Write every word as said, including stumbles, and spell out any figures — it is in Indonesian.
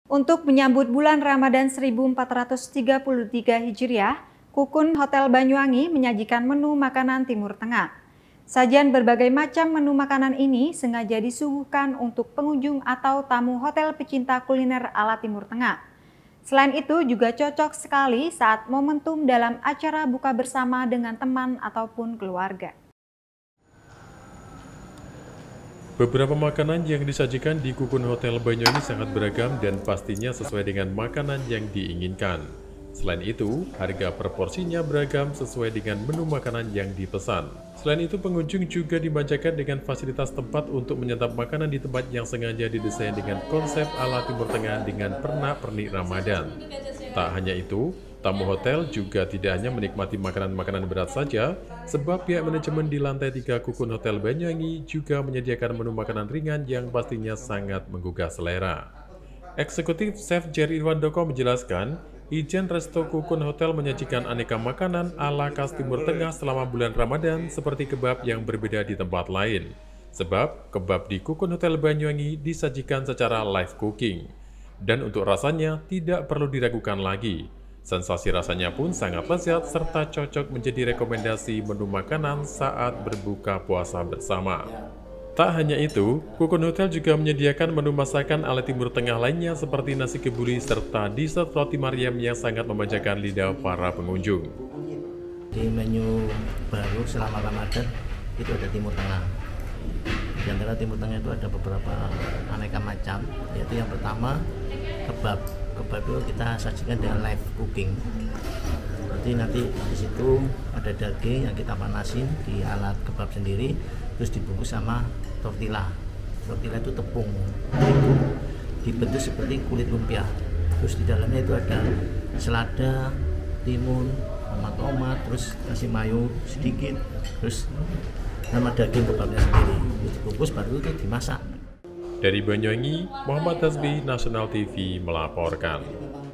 Untuk menyambut bulan Ramadan seribu empat ratus tiga puluh tiga Hijriah, Kukun Hotel Banyuwangi menyajikan menu makanan Timur Tengah. Sajian berbagai macam menu makanan ini sengaja disuguhkan untuk pengunjung atau tamu hotel pecinta kuliner ala Timur Tengah. Selain itu juga cocok sekali saat momentum dalam acara buka bersama dengan teman ataupun keluarga. Beberapa makanan yang disajikan di Kukun Hotel Banyuwangi sangat beragam dan pastinya sesuai dengan makanan yang diinginkan. Selain itu, harga per porsinya beragam sesuai dengan menu makanan yang dipesan. Selain itu, pengunjung juga dimanjakan dengan fasilitas tempat untuk menyantap makanan di tempat yang sengaja didesain dengan konsep ala Timur Tengah dengan pernak-pernik Ramadan. Tak hanya itu, tamu hotel juga tidak hanya menikmati makanan-makanan berat saja, sebab pihak manajemen di lantai tiga Kukun Hotel Banyuwangi juga menyediakan menu makanan ringan yang pastinya sangat menggugah selera. Eksekutif Chef Jerry Irwandoko menjelaskan, Ijen Resto Kukun Hotel menyajikan aneka makanan ala khas Timur Tengah selama bulan Ramadan seperti kebab yang berbeda di tempat lain. Sebab kebab di Kukun Hotel Banyuwangi disajikan secara live cooking. Dan untuk rasanya tidak perlu diragukan lagi. Sensasi rasanya pun sangat lezat serta cocok menjadi rekomendasi menu makanan saat berbuka puasa bersama. Tak hanya itu, Kukun Hotel juga menyediakan menu masakan ala Timur Tengah lainnya seperti nasi kebuli serta dessert roti Maryam yang sangat memanjakan lidah para pengunjung. Di menu baru selama Ramadan itu ada Timur Tengah. Di antara Timur Tengah itu ada beberapa aneka macam, yaitu yang pertama kebab. Kebab itu kita sajikan dengan live cooking. Berarti nanti di situ ada daging yang kita panasin di alat kebab sendiri, terus dibungkus sama tortilla. Tortilla itu tepung, itu dibentuk seperti kulit lumpia. Terus di dalamnya itu ada selada, timun, sama tomat, terus kasih mayo sedikit, terus sama daging kebabnya sendiri. Itu dibungkus baru itu dimasak. Dari Banyuwangi, Muhammad Tasbih, Nasional T V melaporkan.